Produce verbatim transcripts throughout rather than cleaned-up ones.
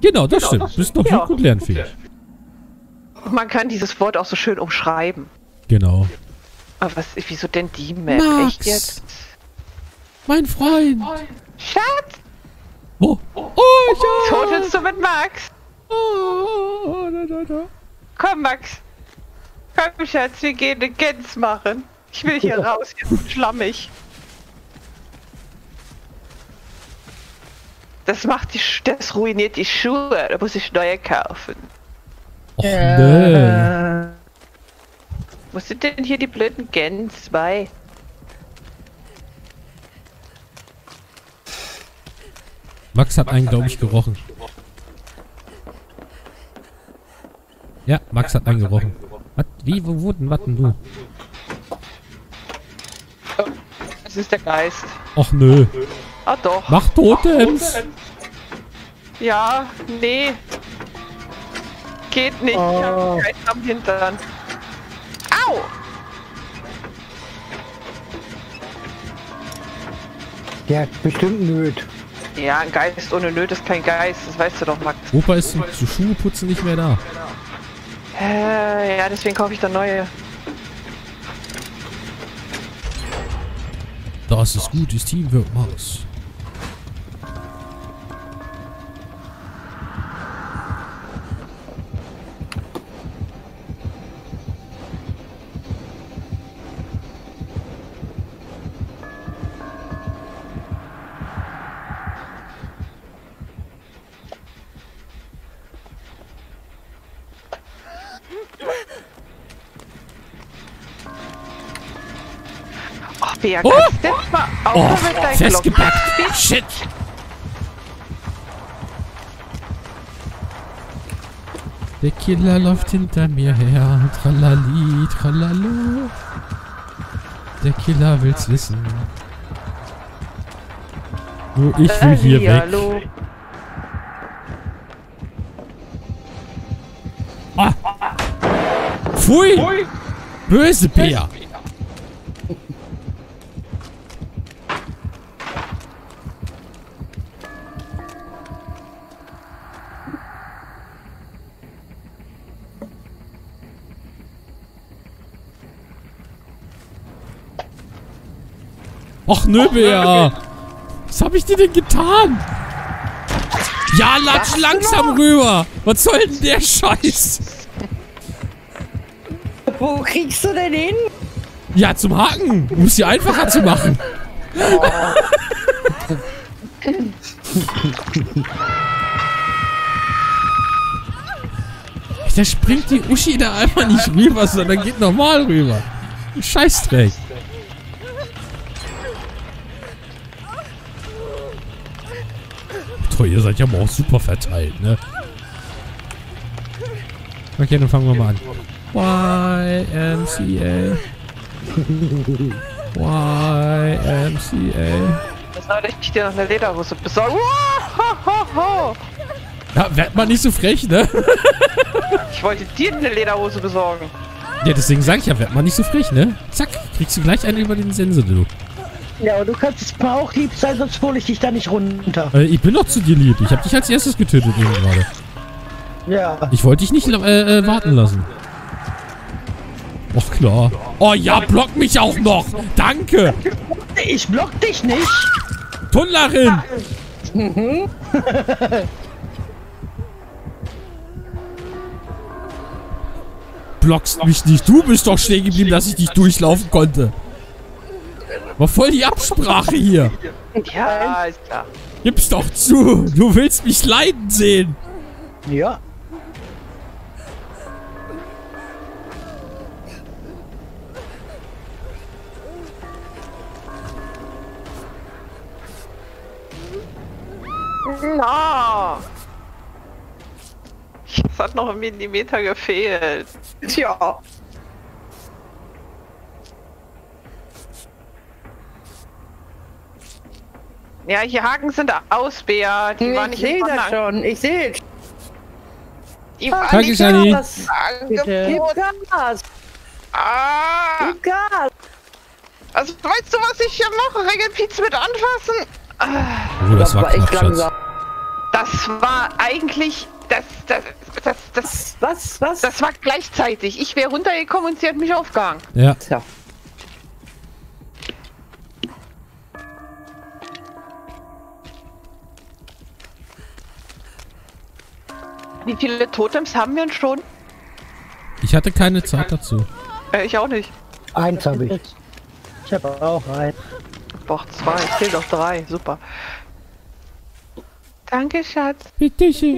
Genau, das stimmt. Du bist noch Ja. jung und lernfähig. Man kann dieses Wort auch so schön umschreiben. Genau. Aber was, wieso denn die Map? Max. Echt jetzt? Mein Freund. Schatz! Oh. Oh, ja. Totelst du mit Max? Oh, da, da, da. Komm, Max. Komm, Schatz, wir gehen eine Gänse machen. Ich will hier raus, hier ist schlammig. Das macht die, Sch- das ruiniert die Schuhe. Da muss ich neue kaufen. Och, nee. Wo sind denn hier die blöden Gänse bei? Max hat einen, glaube ich, gerochen. Ja, Max hat einen gerochen. Was? Wie? Wo wurden? Was denn du? Das ist der Geist. Och, nö. Ah doch. Mach Totems. Ja, nee. Geht nicht. Ich Oh. hab keinen am Hintern. Au! Der hat bestimmt nöt. Ja, ein Geist ohne Nöt ist kein Geist. Das weißt du doch, Max. Opa ist zum, zu Schuheputzen nicht mehr da. Äh, ja, deswegen kaufe ich da neue. Das ist gutes Teamwork, Max. Ach, Bea, Oh! kannst du jetzt mal Oh, aufhören mit deinen festgepackt. Glocken? Shit. Der Killer läuft hinter mir her. Tralali, tralalo. Der Killer will's wissen. Nur ich will hier weg. Hallihallo. Ah. Pfui. Böse Bär. Och nö, Bär. Was hab ich dir denn getan? Ja, latsch langsam rüber. Was soll denn der Scheiß? Wo kriegst du denn hin? Ja, zum Haken. Um es dir einfacher zu machen. Da springt die Uschi da einfach nicht rüber, sondern geht normal rüber. Scheißdreck. Toll, ihr seid ja aber auch super verteilt, ne? Okay, dann fangen wir mal an. Y M C A. Y M C A. Das sollte ich dir noch eine Lederhose besorgen. Wow, Ja, werd mal nicht so frech, ne? ich wollte dir eine Lederhose besorgen. Ja, deswegen sag ich ja, werd mal nicht so frech, ne? Zack, kriegst du gleich einen über den Sensor, du. Ja, aber du kannst es mal auch lieb sein, sonst hole ich dich da nicht runter. Äh, ich bin doch zu dir lieb. Ich hab dich als erstes getötet eben gerade. Ja. Ich wollte dich nicht äh, äh, warten lassen. Och, klar. Oh ja, block mich auch noch. Danke. Ich block dich nicht. Tunnlerin. Blockst mich nicht. Du bist doch stehen geblieben, dass ich dich durchlaufen konnte. War voll die Absprache hier. Ja, ist klar. Gib's doch zu. Du willst mich leiden sehen. Ja. Na. Es hat noch ein Millimeter gefehlt. Tja. Ja, hier Haken sind aus, Bea. Die waren Ich nicht sehe in das Anhang. schon, ich sehe es. Die waren Danke, nicht Shani. in Das Bitte. Gib Angebot. Gas, Ah. gib Gas. Also, weißt du, was ich hier mache? Regelpizza mit anfassen? Ah. Oh, das war war echt knapp, Schatz. langsam. Das war eigentlich... Das, das, das, das, Was? Was? das war gleichzeitig. Ich wäre runtergekommen und sie hat mich aufgehangen. Ja. Tja. Wie viele Totems haben wir denn schon? Ich hatte keine Zeit dazu. Äh, ich auch nicht. Eins habe ich. Ich habe auch einen. Doch, zwei. Ich zähle doch drei. Super. Danke, Schatz. Bitte schön.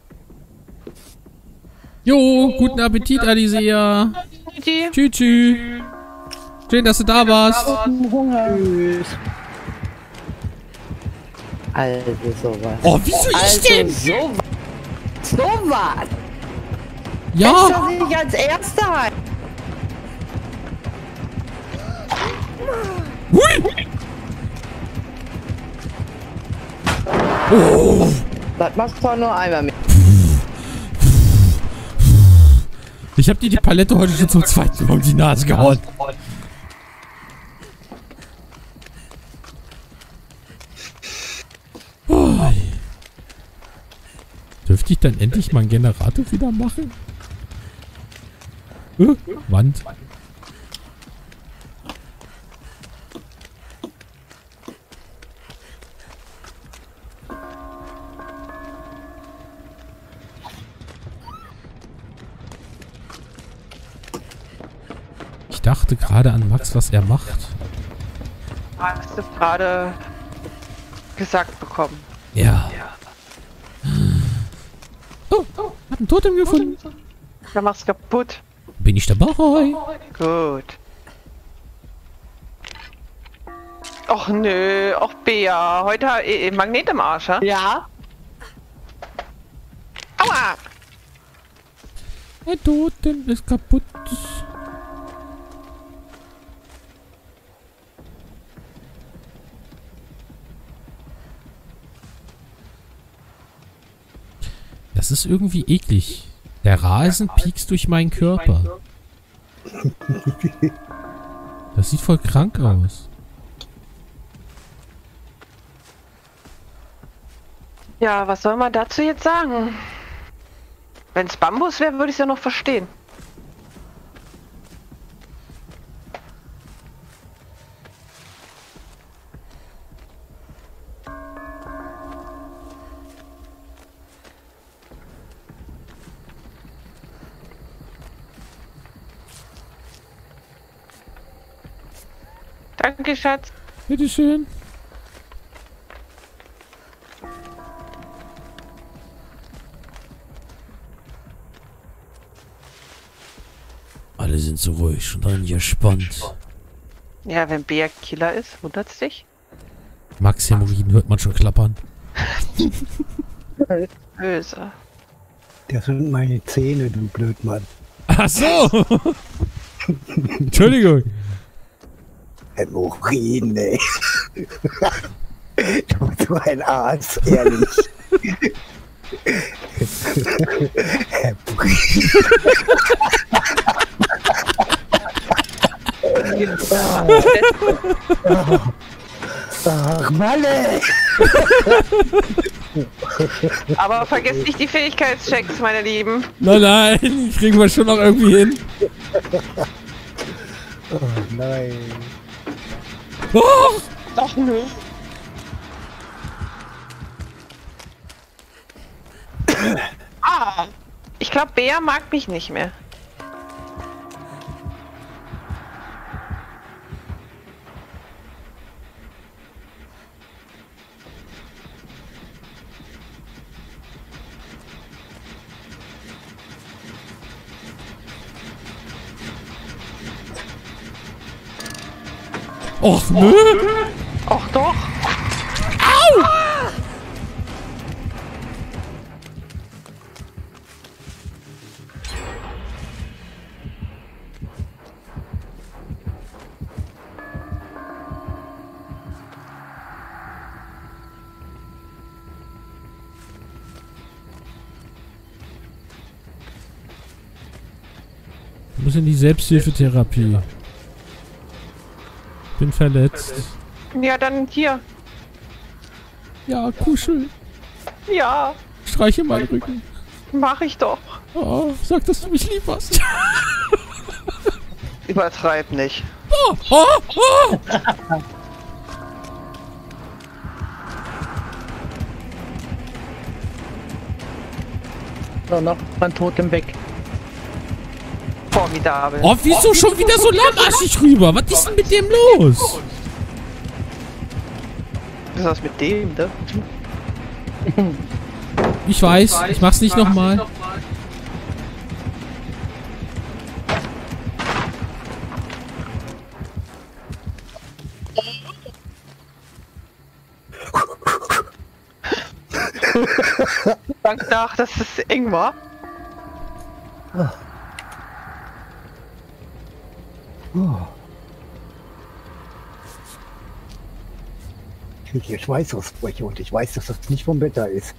Jo, guten Appetit, Alisea. Die. Tschüss, tschüss. Schön, dass du da warst. Hunger. Tschüss. Also sowas. Oh, wieso ich Also denn? so sowas. Ja. Dass ich als Erster. Hui. Oh. Das machst du doch nur einmal mit. Ich hab dir die Palette heute schon zum zweiten Mal um die Nase gehauen. Oh. Dürfte ich dann endlich mal einen Generator wieder machen? Äh, Wand. Ich dachte gerade an Max, was er macht. Hast du gerade gesagt bekommen. Ja. Oh, hab ein Totem gefunden. Dann mach's kaputt. Bin ich dabei? Gut. Och nö, och Bea. Heute äh, Magnet im Arsch, ha? Ja. Aua! Ein Totem ist kaputt. Das ist irgendwie eklig. Der Rasen piekst durch meinen Körper. Das sieht voll krank aus. Ja, was soll man dazu jetzt sagen? Wenn es Bambus wäre, würde ich es ja noch verstehen. Danke, Schatz. Bitteschön. Alle sind so ruhig und angespannt. Ja, wenn Bea Killer ist, wundert's dich? Max Hämorrhoiden hört man schon klappern. Böse. Das sind meine Zähne, du Blödmann. Ach so. Entschuldigung. Hämorrhoiden, ey. Du, du ein Arsch, ehrlich. Ach, Mann, ey. Aber vergesst nicht die Fähigkeitschecks, meine Lieben. Nein, nein, kriegen wir schon noch irgendwie hin. Oh, nein. Oh, Doch, nö. Ah, ich glaube, Bea mag mich nicht mehr. Och, nö. Och doch. Au! Ich muss in die Selbsthilfetherapie. Bin verletzt. Ja, dann hier. Ja, kuschel. Ja, Streiche meinen Rücken. mach ich doch. Oh, sag, dass du mich lieb hast. Übertreib nicht. Oh, oh, oh. So, noch ein Totem weg. Formidabel. Oh, wieso schon wieder so lahmarschig rüber? Was ist denn mit dem los? Was ist das mit dem, ne? Ich weiß, ich mach's nicht nochmal. Dank nach, dass es eng war. Ich kriege hier Schweißausbrüche und ich weiß, dass das nicht vom Wetter ist.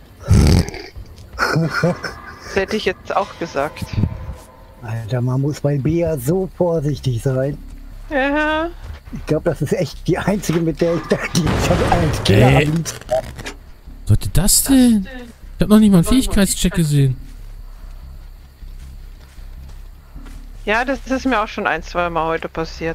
Das hätte ich jetzt auch gesagt. Alter, man muss bei Bea so vorsichtig sein. Ja. Ich glaube, das ist echt die einzige, mit der ich da die ich als Killer Äh. am liebsten. Was sollte das denn? Ich hab noch nicht mal einen Fähigkeitscheck gesehen. Ja, das ist mir auch schon ein, zwei Mal heute passiert.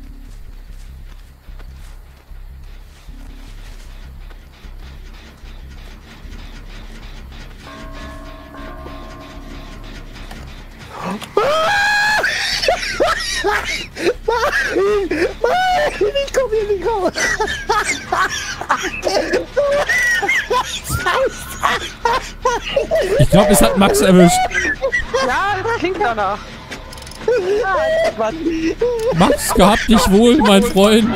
Nein! Nein! Ich komm hier nicht raus! Ich glaube, es hat Max erwischt. Ja, das klingt danach. Max, gehabt dich wohl, mein Freund.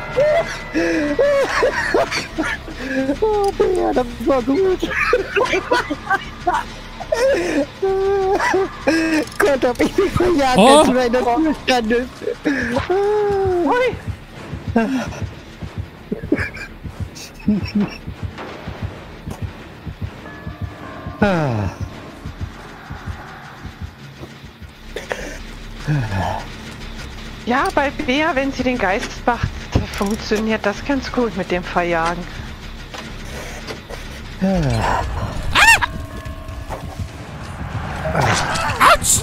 Oh, Bea, das war gut! Gott, hab ich mich verjagt, Oh. als du in der Tür standest. Ah. Ja, bei Bea, wenn sie den Geist macht, funktioniert das ganz gut mit dem Verjagen. Autsch!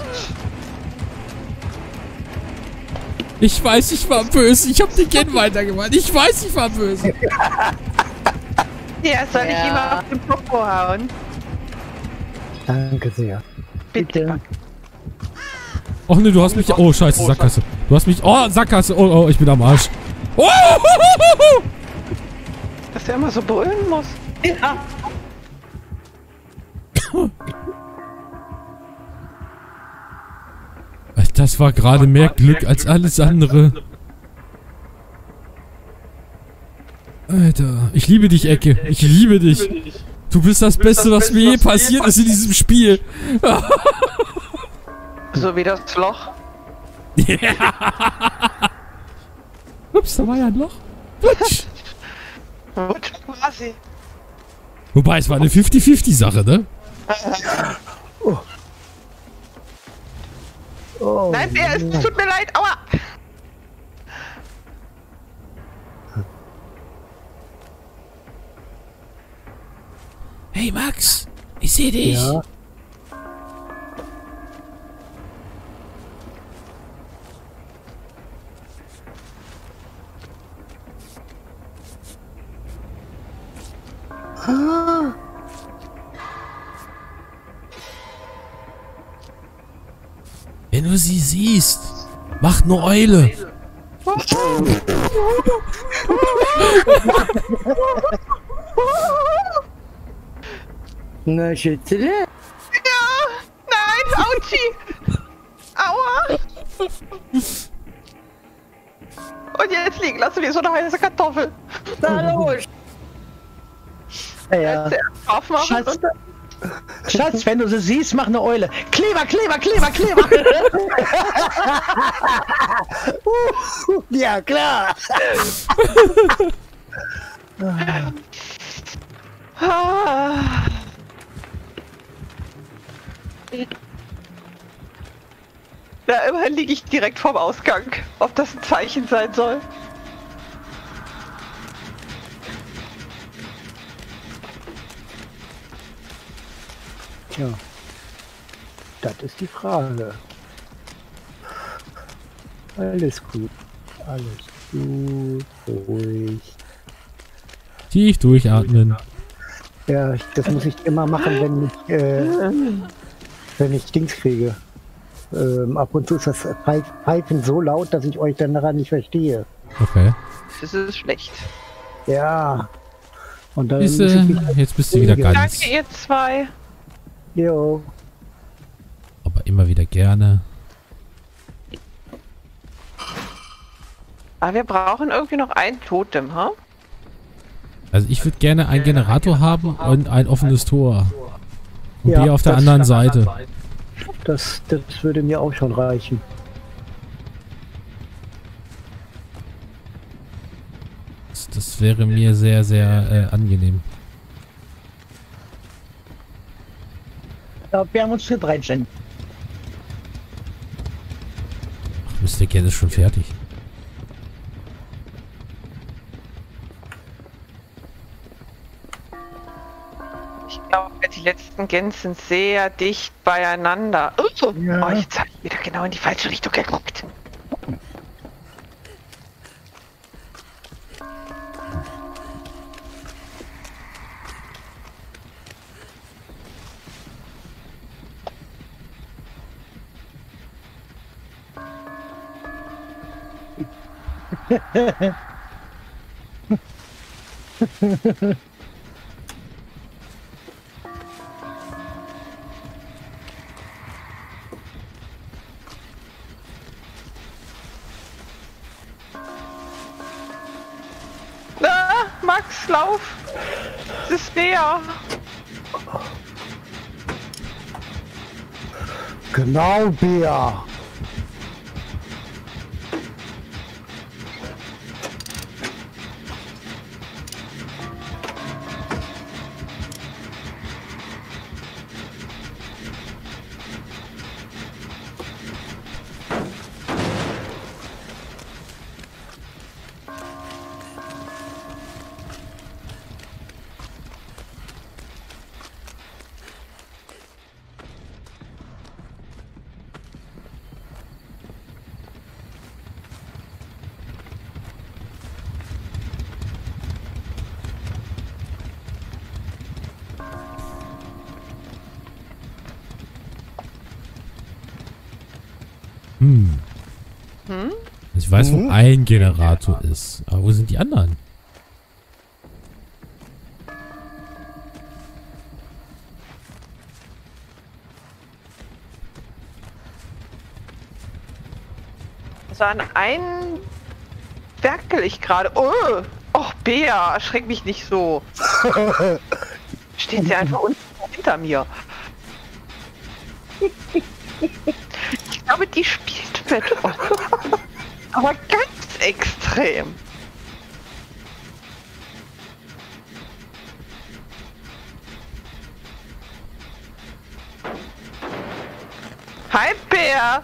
Ich weiß, ich war böse. Ich hab den Gen weitergemacht. Ich weiß, ich war böse. Ja, soll ich Ja. ihm auf den Popo hauen? Danke sehr. Bitte. Och ne, du hast mich... Oh, scheiße, Sackgasse. Du hast mich... Oh, Sackgasse. Oh, oh, ich bin am Arsch. Oh, Dass er immer so brüllen muss. Ja. das war gerade mehr Glück als alles andere. Alter, ich liebe dich, Ecke. Ich liebe dich. Du bist das Beste, was mir je passiert ist in diesem Spiel. So wie das Loch. Ups, da war ja ein Loch. Putsch. Gut, quasi. Wobei, es war eine fünfzig fünfzig Sache, ne? Oh. Oh, Nein, er ist, tut mir leid, aua! Hey Max, ich sehe dich. ja. Ah. Wenn du sie siehst, mach eine Eule. Na, Schützele. Ja! Nein, Autschi! Aua! Und jetzt liegen lassen wir so eine heiße Kartoffel. Na los. Ja. Zuerst aufmachen Schatz, und Schatz, wenn du sie siehst, mach eine Eule. Kleber, Kleber, Kleber, Kleber. Uh, ja, klar. Ah. Ja, immerhin liege ich direkt vorm Ausgang. Ob das ein Zeichen sein soll? Tja, das ist die Frage. Alles gut, alles gut, ruhig. Tief durchatmen. Ja, ich, das muss ich immer machen, wenn ich, äh, wenn ich Dings kriege. Ähm, ab und zu ist das Pfeifen so laut, dass ich euch dann daran nicht verstehe. Okay. Das ist schlecht. Ja. Und dann Ist, äh, jetzt bist du wieder ganz. Danke, ihr zwei. Jo. Aber immer wieder gerne. Aber wir brauchen irgendwie noch ein Totem, ha? Also ich würde gerne einen Generator haben und ein offenes Tor. Und Ja, die auf der das- anderen Seite. Das, das würde mir auch schon reichen. Das, das wäre mir sehr, sehr äh, angenehm. Ja, wir haben uns für reinstellen. Ach, Mister Ken ist schon fertig. Ich glaube, die letzten Gens sind sehr dicht beieinander. Oh, Ja. oh, jetzt habe ich wieder genau in die falsche Richtung geguckt. Ah, Max, lauf! Es ist näher. Genau, Bea. Hm. Hm? Ich weiß, wo Mhm. ein Generator ist. Aber wo sind die anderen? Also an einen werkel ich gerade. Oh, och, Bea, erschreck mich nicht so. Steht sie einfach unten hinter mir. Ich glaube, die spielt mit uns. Aber ganz extrem. Hi, Bea.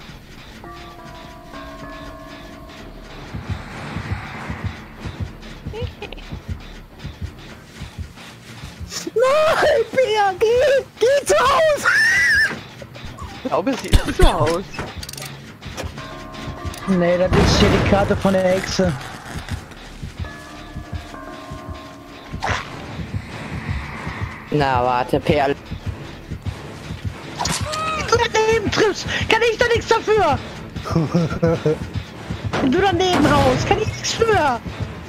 Nein, Bea, geh! Geh zu Hause! Ich glaube, sie ist zu Hause. Nee, das ist hier die Karte von der Hexe. Na, warte, Perl. Wenn du daneben triffst, kann ich da nichts dafür. Wenn du daneben haust, kann ich nichts für.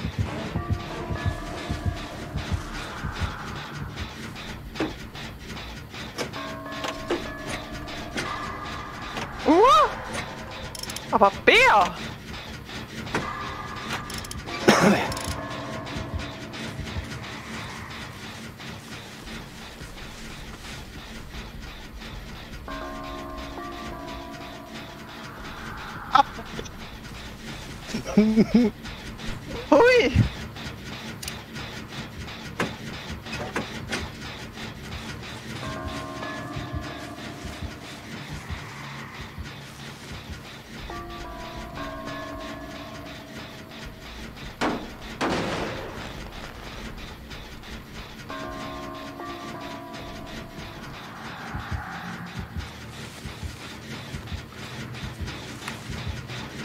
Uh, aber Bea. Hui.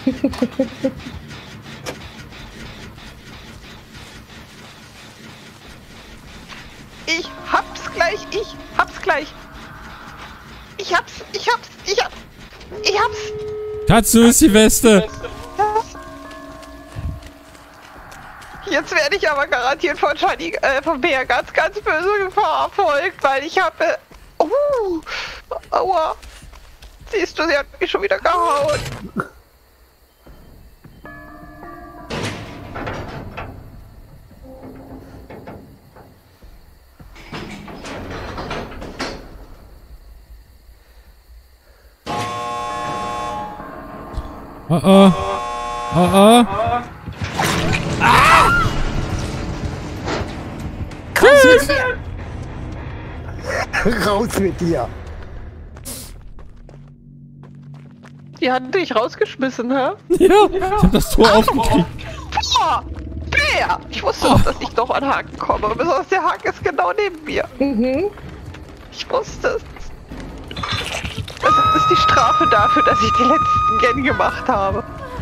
Ich hab's gleich, ich hab's gleich. Ich hab's, ich hab's, ich hab's, ich hab's. Katsu ist die Beste. Jetzt werde ich aber garantiert von Shiny, äh, von Bea ganz, ganz böse Gefahr verfolgt, weil ich habe... Uh, aua. Siehst du, sie hat mich schon wieder gehauen. Oh oh. Oh oh. Raus mit dir! Die hat dich rausgeschmissen, hä? Ja, ich hab das Tor aufgekriegt. Boah, Bea! Ich wusste doch, dass ich doch an Haken komme. Besonders der Haken ist genau neben mir. Mhm. Ich wusste es. Das ist die Strafe dafür, dass ich den letzten Gen gemacht habe.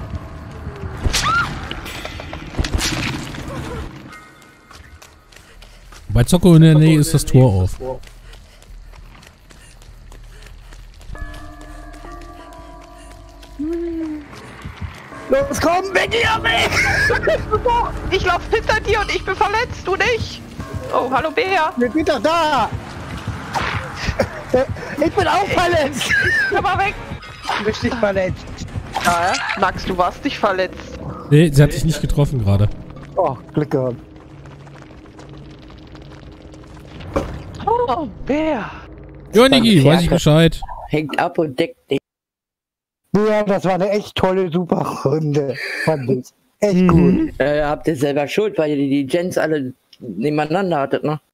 Bei Zocco in der Nähe ist das Tor auf. Los, komm, weg hier, weg! Ich lauf hinter dir und ich bin verletzt, du nicht. Oh, hallo Bea. Wir sind doch da! Ich bin auch verletzt! Komm mal weg. Du bist nicht verletzt. Ja, Max, du warst nicht verletzt. Nee, sie hat dich nicht getroffen gerade. Oh, Glück gehabt. Oh, Bea. Jo, Niki, weiß ich Bescheid. Hängt ab und deckt dich. Ja, das war eine echt tolle, super Runde. Fand ich. Echt Mhm. gut. Äh, habt ihr selber schuld, weil ihr die, die Gens alle nebeneinander hattet, ne?